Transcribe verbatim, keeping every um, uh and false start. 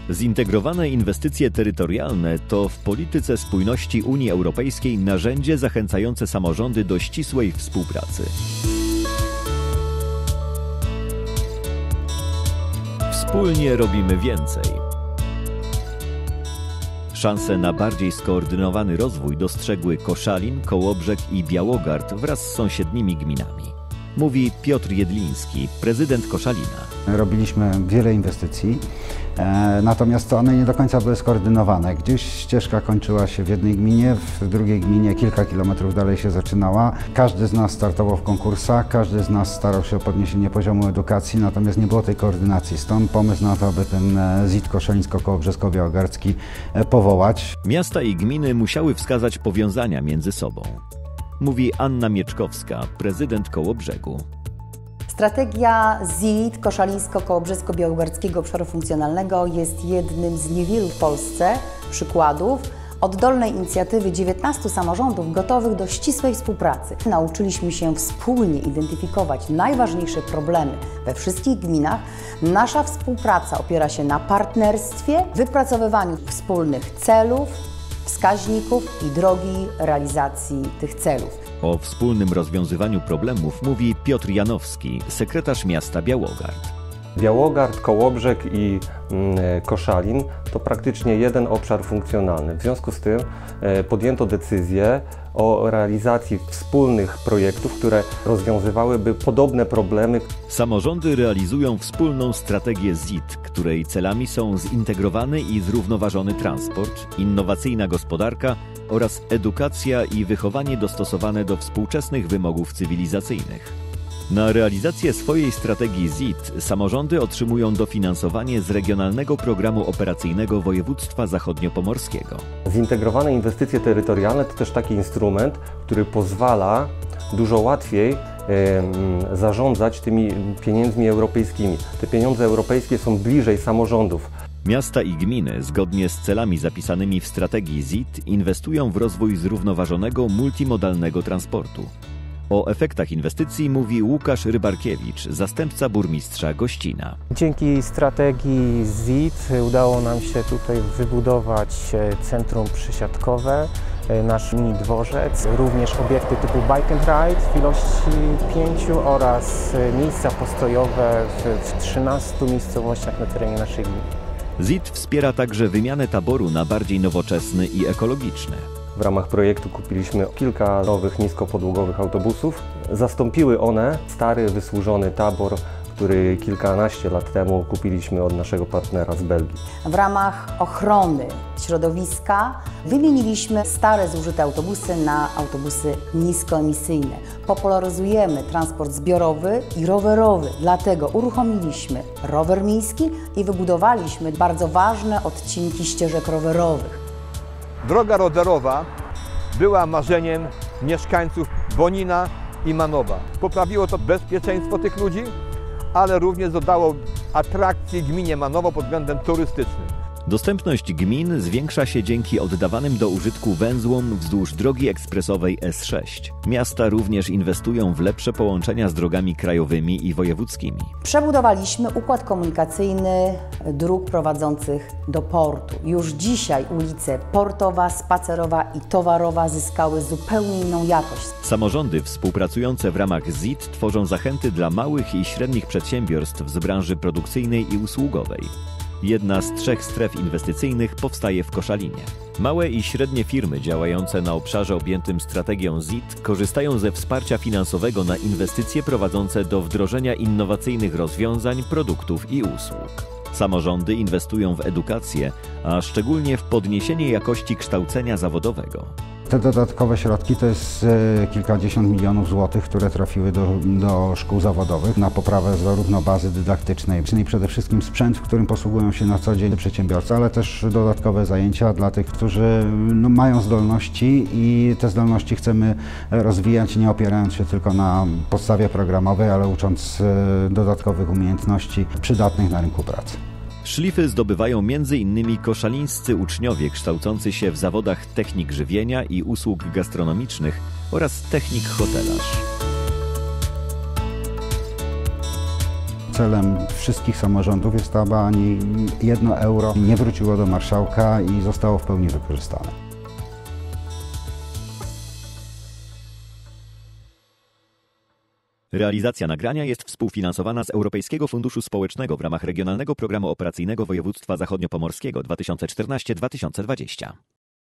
Zintegrowane inwestycje terytorialne to w polityce spójności Unii Europejskiej narzędzie zachęcające samorządy do ścisłej współpracy. Wspólnie robimy więcej. Szanse na bardziej skoordynowany rozwój dostrzegły Koszalin, Kołobrzeg i Białogard wraz z sąsiednimi gminami. Mówi Piotr Jedliński, prezydent Koszalina. Robiliśmy wiele inwestycji, e, natomiast one nie do końca były skoordynowane. Gdzieś ścieżka kończyła się w jednej gminie, w drugiej gminie kilka kilometrów dalej się zaczynała. Każdy z nas startował w konkursach, każdy z nas starał się o podniesienie poziomu edukacji, natomiast nie było tej koordynacji. Stąd pomysł na to, aby ten zit koszalińsko-kołobrzesko-białogardzki powołać. Miasta i gminy musiały wskazać powiązania między sobą. Mówi Anna Mieczkowska, prezydent Kołobrzegu. Strategia zit Koszalińsko-Kołobrzesko-Białogardzkiego Obszaru Funkcjonalnego jest jednym z niewielu w Polsce przykładów oddolnej inicjatywy dziewiętnastu samorządów gotowych do ścisłej współpracy. Nauczyliśmy się wspólnie identyfikować najważniejsze problemy we wszystkich gminach. Nasza współpraca opiera się na partnerstwie, wypracowywaniu wspólnych celów, wskaźników i drogi realizacji tych celów. O wspólnym rozwiązywaniu problemów mówi Piotr Janowski, sekretarz miasta Białogard. Białogard, Kołobrzeg i Koszalin to praktycznie jeden obszar funkcjonalny. W związku z tym podjęto decyzję o realizacji wspólnych projektów, które rozwiązywałyby podobne problemy. Samorządy realizują wspólną strategię zit, której celami są zintegrowany i zrównoważony transport, innowacyjna gospodarka oraz edukacja i wychowanie dostosowane do współczesnych wymogów cywilizacyjnych. Na realizację swojej strategii zit samorządy otrzymują dofinansowanie z Regionalnego Programu Operacyjnego Województwa Zachodniopomorskiego. Zintegrowane inwestycje terytorialne to też taki instrument, który pozwala dużo łatwiej e, zarządzać tymi pieniędzmi europejskimi. Te pieniądze europejskie są bliżej samorządów. Miasta i gminy, zgodnie z celami zapisanymi w strategii zit, inwestują w rozwój zrównoważonego, multimodalnego transportu. O efektach inwestycji mówi Łukasz Rybarkiewicz, zastępca burmistrza Gościna. Dzięki strategii zit udało nam się tutaj wybudować centrum przysiadkowe, nasz mini dworzec, również obiekty typu bike and ride w ilości pięciu oraz miejsca postojowe w trzynastu miejscowościach na terenie naszej gminy. zit wspiera także wymianę taboru na bardziej nowoczesny i ekologiczny. W ramach projektu kupiliśmy kilka nowych niskopodłogowych autobusów. Zastąpiły one stary, wysłużony tabor, który kilkanaście lat temu kupiliśmy od naszego partnera z Belgii. W ramach ochrony środowiska wymieniliśmy stare, zużyte autobusy na autobusy niskoemisyjne. Popularyzujemy transport zbiorowy i rowerowy, dlatego uruchomiliśmy rower miejski i wybudowaliśmy bardzo ważne odcinki ścieżek rowerowych. Droga rowerowa była marzeniem mieszkańców Bonina i Manowa. Poprawiło to bezpieczeństwo tych ludzi, ale również dodało atrakcji gminie Manowo pod względem turystycznym. Dostępność gmin zwiększa się dzięki oddawanym do użytku węzłom wzdłuż drogi ekspresowej S sześć. Miasta również inwestują w lepsze połączenia z drogami krajowymi i wojewódzkimi. Przebudowaliśmy układ komunikacyjny dróg prowadzących do portu. Już dzisiaj ulice Portowa, Spacerowa i Towarowa zyskały zupełnie inną jakość. Samorządy współpracujące w ramach zit tworzą zachęty dla małych i średnich przedsiębiorstw z branży produkcyjnej i usługowej. Jedna z trzech stref inwestycyjnych powstaje w Koszalinie. Małe i średnie firmy działające na obszarze objętym strategią zit korzystają ze wsparcia finansowego na inwestycje prowadzące do wdrożenia innowacyjnych rozwiązań, produktów i usług. Samorządy inwestują w edukację, a szczególnie w podniesienie jakości kształcenia zawodowego. Te dodatkowe środki to jest kilkadziesiąt milionów złotych, które trafiły do, do szkół zawodowych na poprawę zarówno bazy dydaktycznej, czyli przede wszystkim sprzęt, w którym posługują się na co dzień przedsiębiorcy, ale też dodatkowe zajęcia dla tych, którzy no, mają zdolności i te zdolności chcemy rozwijać, nie opierając się tylko na podstawie programowej, ale ucząc dodatkowych umiejętności przydatnych na rynku pracy. Szlify zdobywają między innymi koszalińscy uczniowie kształcący się w zawodach technik żywienia i usług gastronomicznych oraz technik hotelarz. celem wszystkich samorządów jest to, aby ani jedno euro nie wróciło do marszałka i zostało w pełni wykorzystane. Realizacja nagrania jest współfinansowana z Europejskiego Funduszu Społecznego w ramach Regionalnego Programu Operacyjnego Województwa Zachodniopomorskiego dwa tysiące czternaście do dwa tysiące dwudziestego.